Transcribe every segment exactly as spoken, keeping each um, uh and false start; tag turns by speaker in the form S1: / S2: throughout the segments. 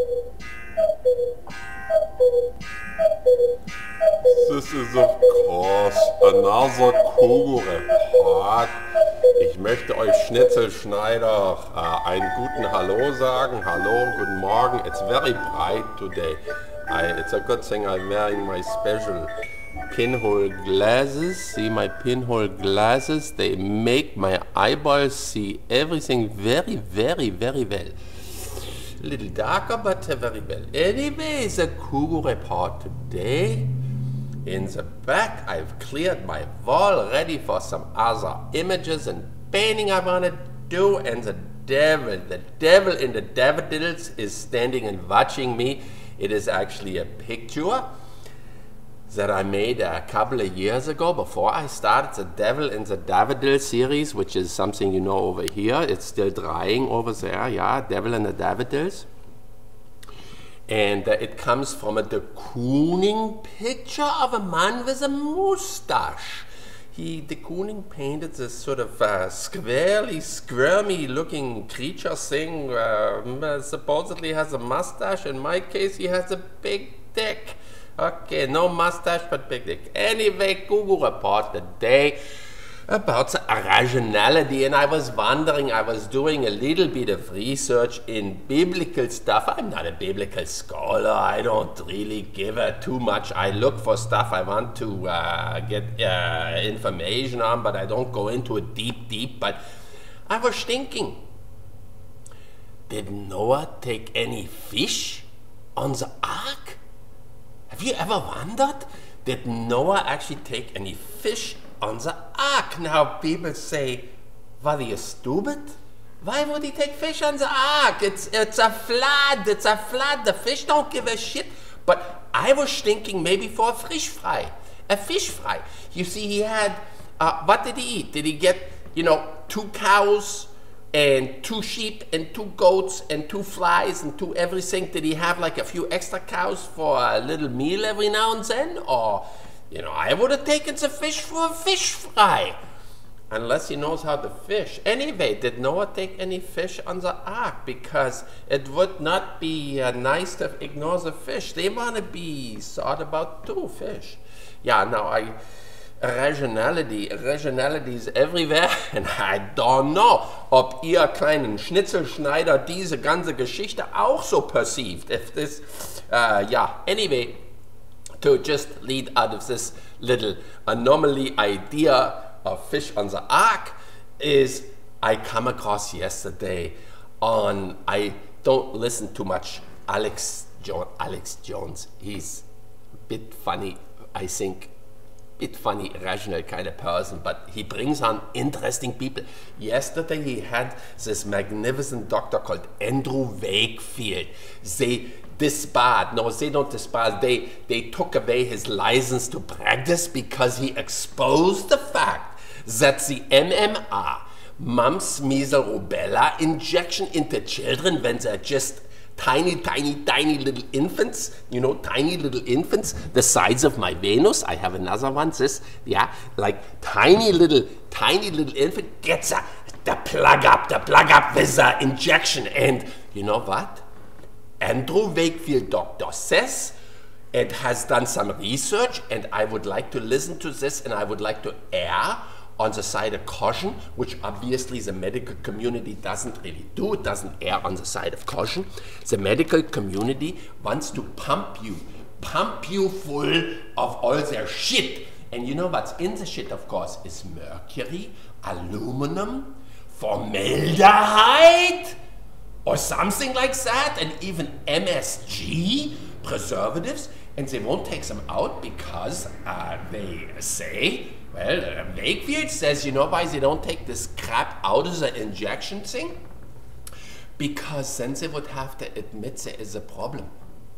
S1: This is of course another Kugu report. Ich möchte euch Schnitzelschneider äh, einen guten Hallo sagen. Hallo, guten Morgen. It's very bright today. I, it's a good thing I'm wearing my special pinhole glasses. See my pinhole glasses? They make my eyeballs see everything very, very, very well. A little darker, but very well. Anyway, the Kugu report today. In the back, I've cleared my wall ready for some other images and painting I want to do. And the devil, the devil in the daffodils is standing and watching me. It is actually a picture that I made a couple of years ago before I started the Devil in the Daffodil series, which is something you know over here. It's still drying over there, yeah, Devil in the Daffodils. And uh, it comes from a de Kooning picture of a man with a mustache. He, de Kooning painted this sort of uh, squarely, squirmy looking creature thing, uh, supposedly has a mustache. In my case, he has a big dick. Okay, no mustache, but big dick. Anyway, Kugu report today about the originality, and I was wondering, I was doing a little bit of research in biblical stuff. I'm not a biblical scholar. I don't really give a too much. I look for stuff I want to uh, get uh, information on, but I don't go into it deep, deep. But I was thinking, did Noah take any fish on the ark? Have you ever wondered, did Noah actually take any fish on the ark? Now people say, was he stupid? Why would he take fish on the ark? It's, it's a flood, it's a flood, the fish don't give a shit. But I was thinking maybe for a fish fry, a fish fry. You see, he had, uh, what did he eat? Did he get, you know, two cows and two sheep and two goats and two flies and two everything? Did he have like a few extra cows for a little meal every now and then? Or, you know, I would have taken the fish for a fish fry. Unless he knows how to fish. Anyway, did Noah take any fish on the ark? Because it would not be uh, nice to ignore the fish. They want to be thought about too, fish. Yeah, now I... Regionality, Regionality is everywhere, and I don't know, ob ihr kleinen Schnitzelschneider diese ganze Geschichte auch so perceived. If this, uh, yeah, anyway, to just lead out of this little anomaly idea of fish on the ark is I come across yesterday on, I don't listen too much, Alex, jo Alex Jones. He's a bit funny, I think. Bit funny, rational kind of person, but he brings on interesting people. Yesterday he had this magnificent doctor called Andrew Wakefield. They disbarred, no, they don't disbarred, they, they took away his license to practice because he exposed the fact that the M M R, mumps, measles, rubella injection into children when they're just tiny, tiny, tiny little infants, you know, tiny little infants, the size of my Venus. I have another one, this, yeah, like tiny little, tiny little infant gets a, the plug up, the plug up with the injection. And you know what? Andrew Wakefield doctor says it has done some research, and I would like to listen to this, and I would like to err on the side of caution, which obviously the medical community doesn't really do. It doesn't err on the side of caution. The medical community wants to pump you, pump you full of all their shit. And you know what's in the shit, of course, is mercury, aluminum, formaldehyde, or something like that, and even M S G, preservatives, and they won't take them out because uh, they say, well, uh, Wakefield says, you know why they don't take this crap out of the injection thing? Because then they would have to admit there is a problem.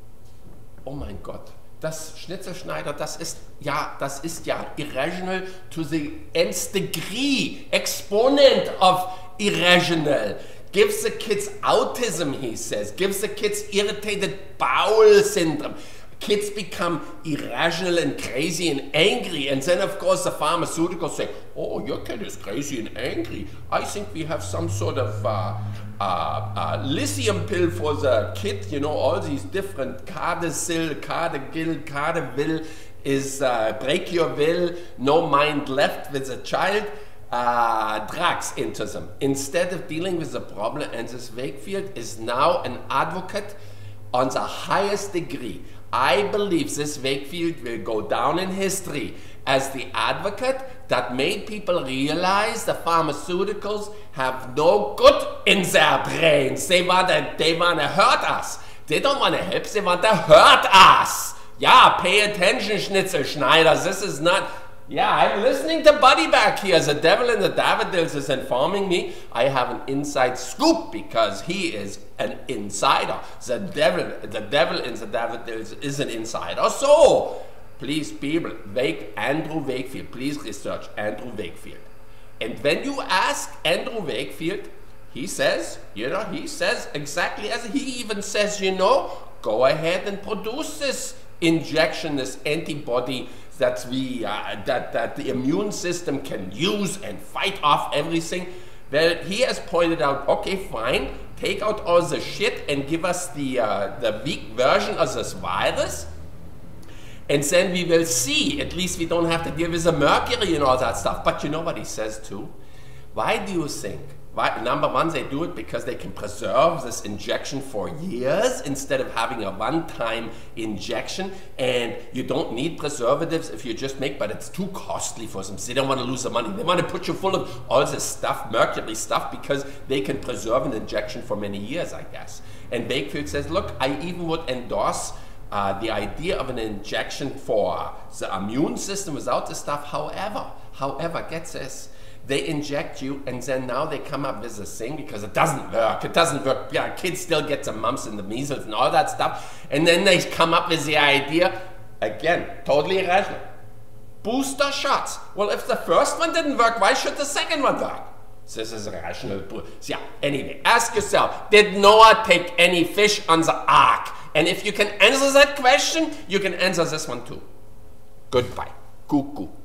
S1: Oh mein Gott, das Schnitzelschneider, das ist ja, das ist ja irrational to the nth degree, exponent of irrational. Gives the kids autism, he says, gives the kids irritated bowel syndrome. Kids become irrational and crazy and angry, and then of course the pharmaceuticals say, oh, your kid is crazy and angry. I think we have some sort of uh, uh, uh, lithium pill for the kid, you know, all these different Cardasil, Cardagil, Cardavil is uh, break your will, no mind left with the child. Uh, drugs into them instead of dealing with the problem, and this Wakefield is now an advocate on the highest degree. I believe this Wakefield will go down in history as the advocate that made people realize the pharmaceuticals have no good in their brains. They want to, they want to hurt us. They don't want to help, they want to hurt us. Yeah, pay attention, Schnitzel Schneider. This is not... Yeah, I'm listening to Buddy back here. The devil in the daffodils is informing me I have an inside scoop because he is an insider. The devil, the devil in the daffodils is an insider. So, please people, Wake, Andrew Wakefield, please research Andrew Wakefield. And when you ask Andrew Wakefield, he says, you know, he says exactly as he even says, you know, go ahead and produce this injection, this antibody that we uh, that that the immune system can use and fight off everything. Well, he has pointed out, okay, fine, take out all the shit and give us the uh, the weak version of this virus, and then we will see. At least we don't have to deal with the mercury and all that stuff. But you know what he says too? Why do you think? Why, number one, they do it because they can preserve this injection for years instead of having a one-time injection, and you don't need preservatives if you just make, but it's too costly for them. So they don't want to lose the money. They want to put you full of all this stuff, mercury stuff, because they can preserve an injection for many years, I guess. And Wakefield says, look, I even would endorse uh, the idea of an injection for the immune system without the stuff. However, however, get this. They inject you, and then now they come up with this thing because it doesn't work. It doesn't work. Yeah, kids still get the mumps and the measles and all that stuff. And then they come up with the idea, again, totally irrational. Booster shots. Well, if the first one didn't work, why should the second one work? This is irrational. Yeah, anyway, ask yourself, did Noah take any fish on the ark? And if you can answer that question, you can answer this one too. Goodbye. Cuckoo.